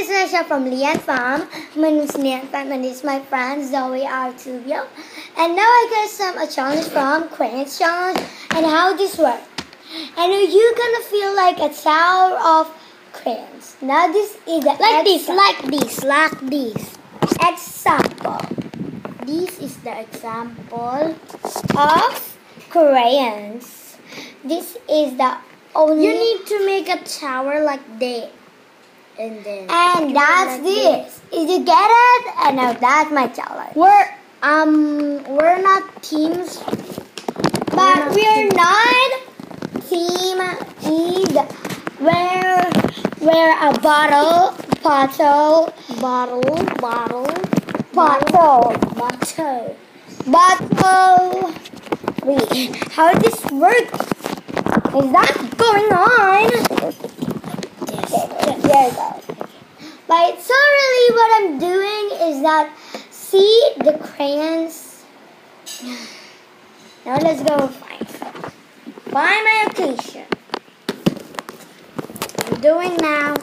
this is Nisha from Lian Farm. My name is Lian Farm and this is my friend Zoe Artubio. And now I got a challenge from Crayons Challenge and how this works. And you're gonna feel like a tower of crayons. Now this is the like this. Example. This is the example of crayons. This is the only. You need to make a tower like that. And that's like this. Did you get it? And now that's my challenge. We're not teams, but we're not team. Is where a bottle. Wait, how does this work? Is that going on? There you go. But so really what I'm doing is that, see the crayons? Now let's go find my location. I'm doing it now.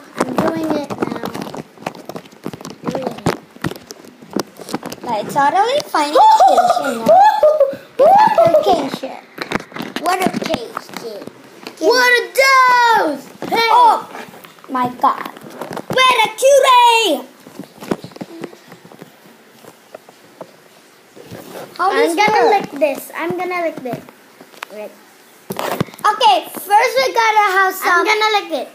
Like totally find location now. Location. What a location. What are those? Hey. Oh my God. Where a cutie? I'm gonna lick this. Wait. Okay, first we gotta have some. I'm gonna lick it.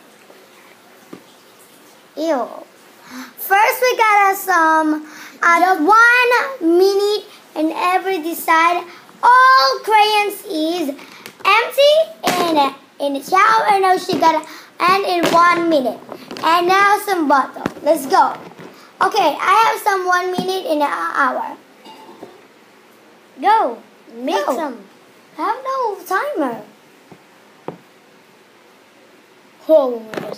Ew. First we gotta some. At 1 minute and every decide all crayons is empty in the shower. Now she gotta end in 1 minute. And now some bottle. Let's go. Okay, I have some 1 minute in an hour. Go. Make some. I have no timer. Oh my gosh.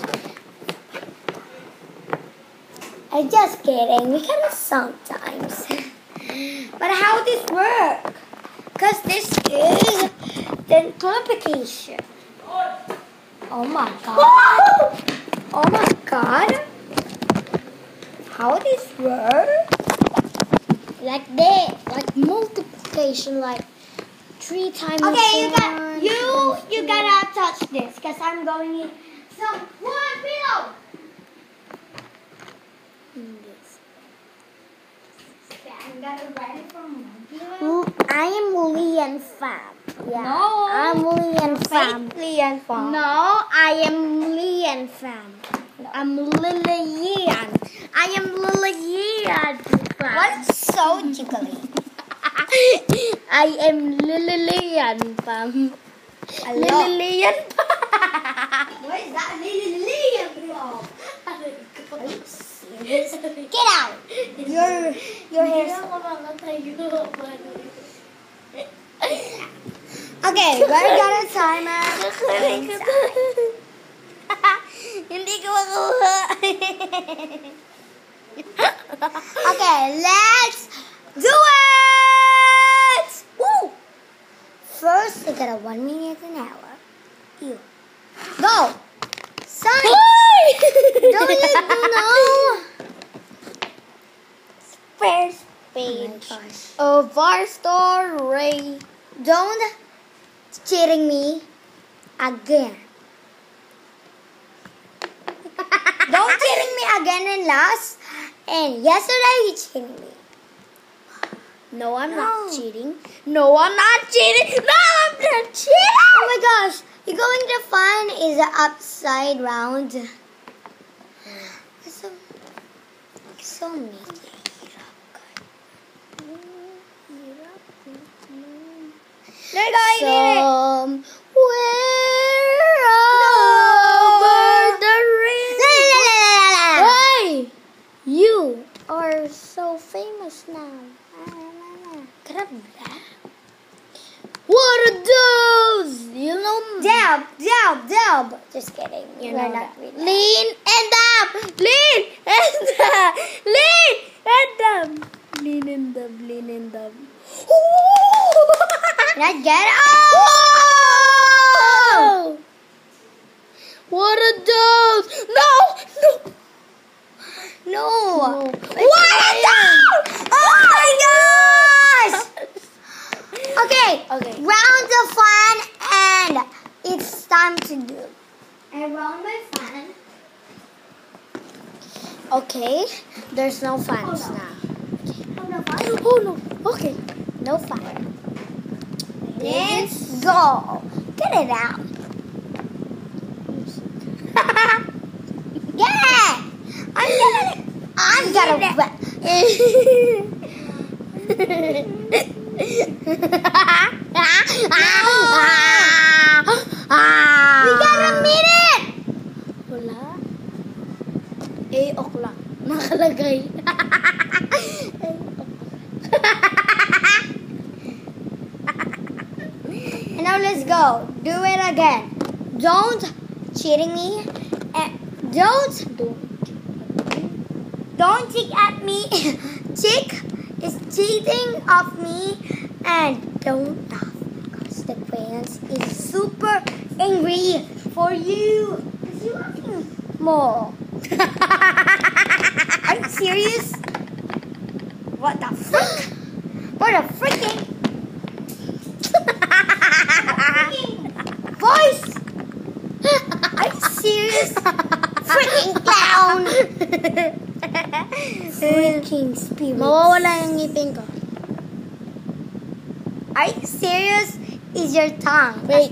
I'm just kidding. We can sometimes. But how this work? Because this is the application. Oh my God. Oh my God. How this work? Like that. Like multiplication. Like 3 times. Okay, you gotta touch this because I'm going in some one below. I'm gonna write it from I am Lian Farm. Yeah. No. I'm Lian Farm. Lian Farm. No, I am Lian Farm. No. I'm Lilian. I am Lilian Farm. What's so jiggly? I am Lilian Farm. Lilian Farm. What is that Lilian Farm? Get out! Your hair's... Okay, we're gonna timer. Hindi ko makuha. Okay, let's do it! Woo! First, we got a 1 minute an hour. Ew. Go! Sorry! Don't you know? First page of our story. Don't cheating me again. Don't cheating me again and last. And yesterday you cheating me. No, I'm not cheating. No, I'm not cheating. No, I'm not cheating. Oh my gosh. You're going to find is the upside round. So neat. There you go, I did it. Somewhere over the rainbow. Hey! You are so famous now. Grab that. What are those? You know, Dab. Just kidding. You We're know not that. really. Lean and up. Lean and up. Lean and up. Lean and up. Lean and up. Not get What are those? No. No. What? Oh my gosh! Okay. Round of fun, and it's time to do. Around my fun. Okay, there's no fans Oh, no. now. No fun. Oh no. Okay, no fun. Let's go. Get it out. Yeah. I'm gonna wet. We got a minute. Wala. 8 o'clock. Nakalagay. And now let's go. Do it again. Don't cheating me. And don't cheat at me. Cheat is cheating of me, and don't laugh because the crayons is super angry for you. Because you're laughing more. Are you serious? What the frick? What a freaking voice! Are you serious? Freaking clown! Freaking spirit. Mawawala yung ngipin ko. Are you serious? Is your tongue? Wait.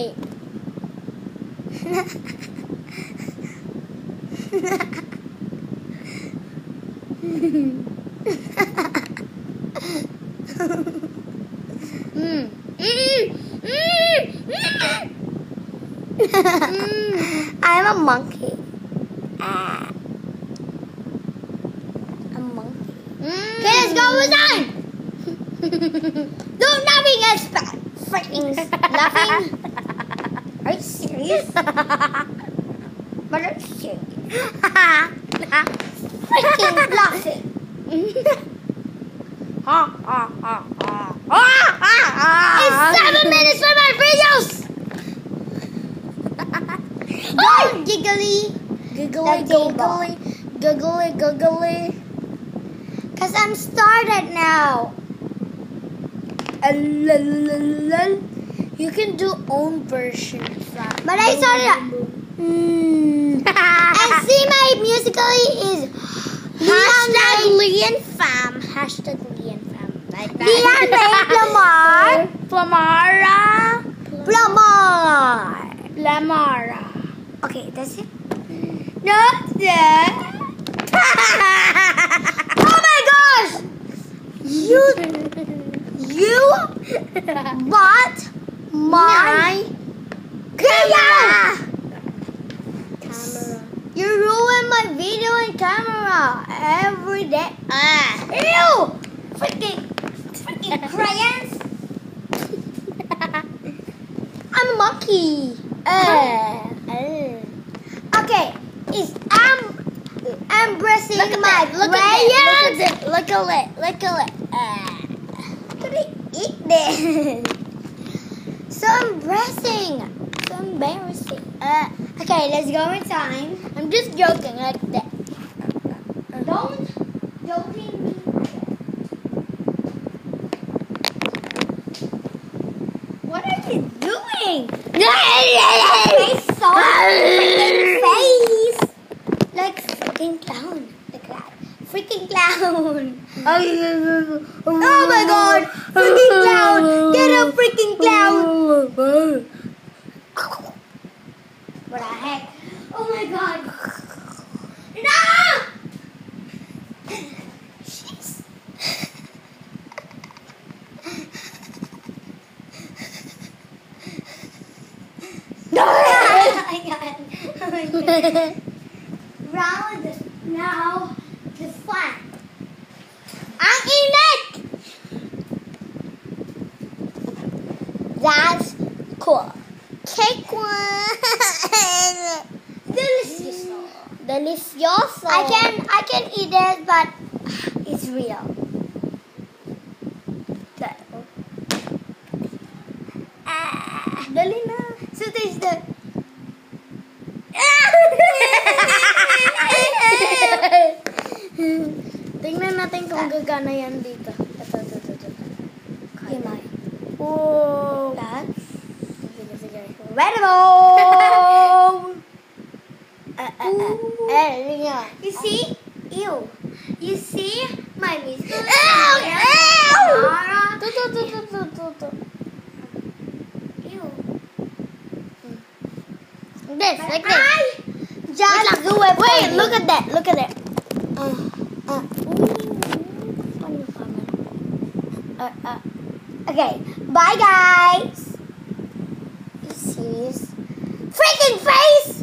I'm a monkey. A monkey. Okay, let's go. We're done. No, nothing else bad. Freaking laughing. Are you serious? But are you serious? Freaking laughing. It's 7 minutes for my videos. Don't giggly. Giggly. Cause I'm started now. You can do own version of that. But I started. And see my musically is Leon Fam. Hashtag Leon Fam. Like that. Leon Lamara. Okay, that's it. Not that. Oh my gosh! You bought my camera. You ruin my video and camera every day. Ew! Freaking crayons. I'm a monkey. Okay, is embracing my crayons. Look at it. Could I eat this? So embarrassing. Okay, let's go in time. I'm just joking like that. Don't joking me. What are you doing? Face so freaking face. Like freaking clown. Like that. Freaking clown. Oh my god. Freaking clown. Get a freaking clown. What the heck? Oh my god. No! Jeez. No! Oh my god. Round now the fun. Ang init! That's cool. Cake one. Delicioso. I can eat it, but it's real. Dali na. So taste the. gagana yan dito. Ito. Himay. Oh. That. Sige. Ready mo! You see? Ew. You see? My miss. Ew! Tuh. Ew. This, like this. Just do it. Wait, look at that. Okay. Bye, guys. You see this? Freaking face!